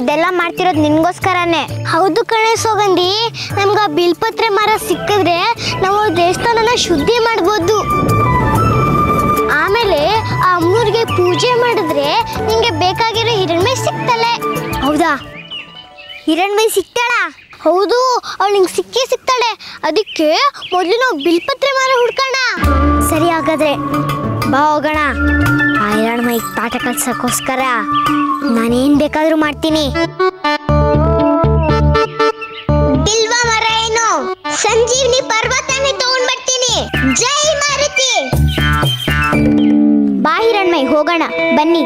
ಇದೆಲ್ಲ ಮಾಡ್ತಿರೋದು ನಿನ್ಗೋಸ್ಕರನೇ. ಹೌದು ಕಣೆ ಸೌಗಂಧಿ, ನಮ್ಗೆ ಬಿಲ್ಪತ್ರೆ ಮರ ಸಿಕ್ಕಿದ್ರೆ ನಾವು ದೇವಸ್ಥಾನನ ಶುದ್ಧಿ ಮಾಡ್ಬೋದು. ಆಮೇಲೆ ಆ ಅಮ್ಮನೂರಿಗೆ ಪೂಜೆ ಮಾಡಿದ್ರೆ ನಿಂಗೆ ಬೇಕಾಗಿರೋ ಹಿರಣ್ಮೈ ಸಿಗ್ತಾಳೆ. ಹೌದಾ? ಹಿರಣ್ಮೈ ಸಿಗ್ತಾಳ? ಹೌದು, ಅವಳು ನಿಂಗೆ ಸಿಗ್ತಾಳೆ. ಅದಕ್ಕೆ ಮೊದಲು ನಾವು ಬಿಲ್ಪತ್ರೆ ಮರ ಹುಡ್ಕೋಣ. ಸರಿ, ಹಾಗಾದ್ರೆ ಬಾ ಹೋಗೋಣ. ಆ ಹಿರಣ್ಮೈ ಪಾಠ ಕಲ್ಸಕ್ಕೋಸ್ಕರ ನಾನೇನ್ ಬೇಕಾದ್ರೂ ಮಾಡ್ತೀನಿ. ಬಿಲ್ವ ಮರ ಏನು, ಸಂಜೀವಿನಿ ಪರ್ವತನೇ ತಗೊಂಡ್ ಬರ್ತೀನಿ. ಜೈ ಮಾರುತಿ. ಬಾ ಹಿರಣ್ಮೈ, ಹೋಗೋಣ ಬನ್ನಿ.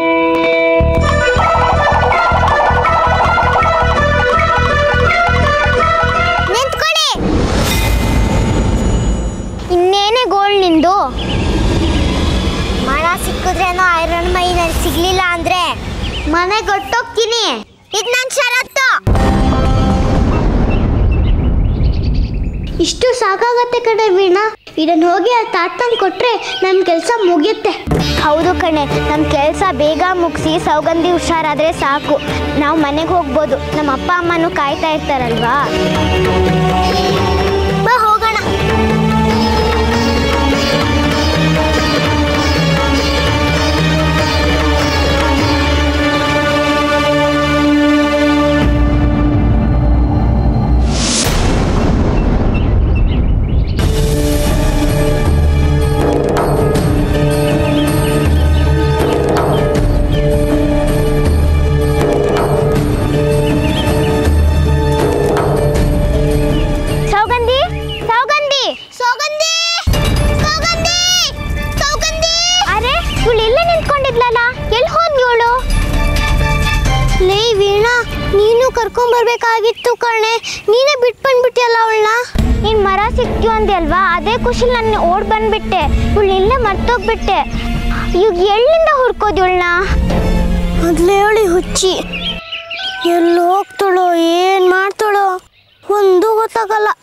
ನಿಂತ್ಕೊಳ್ಳಿ. ಇನ್ನೇನೇ ಗೋಳ್ ನಿಂದು? ಮರ ಸಿಕ್ಕಿದ್ರೇನೋ ಹಿರಣ್ಮೈ ನನಗೆ ಸಿಗ್ಲಿಲ್ಲ ಅಂದ್ರೆ ಮನೆಗೆ ಹೊಟ್ಟೋಗ್ತೀನಿ. ಇದು ನನ್ನ ಷರತ್ತು. ಇಷ್ಟು ಸಾಕಾಗತ್ತೆ ಕಣೆ ವೀಣಾ. ಇದನ್ನ ಹೋಗಿ ಆ ತಾತಂಗೆ ಕೊಟ್ರೆ ನಮ್ಮ ಕೆಲಸ ಮುಗಿಯುತ್ತೆ. ಹೌದು ಕಣೆ, ನಮ್ಮ ಕೆಲಸ ಬೇಗ ಮುಗಿಸಿ ಸೌಗಂಧಿ ಹುಷಾರಾದ್ರೆ ಸಾಕು. ನಾವು ಮನೆಗೆ ಹೋಗ್ಬೋದು. ನಮ್ಮ ಅಪ್ಪ ಅಮ್ಮನೂ ಕಾಯ್ತಾ ಇರ್ತಾರಲ್ವಾ. ಬಾ ಹೋಗೋಣ. ಕರ್ಕೊಂಡ್ಬರ್ಬೇಕಾಗಿತ್ತು ಕಣೆ, ನೀನೇ ಬಿಟ್ಟು ಬಂದ್ಬಿಟ್ಟಿಯಲ್ಲ ಅವಳನ್ನ. ನೀನ್ ಮರ ಸಿಕ್ತು ಅಂದೆ ಅಲ್ವಾ, ಅದೇ ಖುಷಿಲಿ ನಾನು ಓಡ್ ಬಂದ್ಬಿಟ್ಟೆ. ಇವಳು ಇಲ್ಲೇ ಮರ್ತೋಗ್ಬಿಟ್ಟೆ. ಈಗ ಎಲ್ಲಿಂದ ಹುಡ್ಕೋದು ಇವಳನ್ನ? ಮೊದಲೇ ಹೇಳಿ ಹುಚ್ಚಿ, ಎಲ್ಲಿ ಹೋಗ್ತಾಳೋ ಏನ್ ಮಾಡ್ತಾಳೋ ಒಂದು ಗೊತ್ತಾಗಲ್ಲ.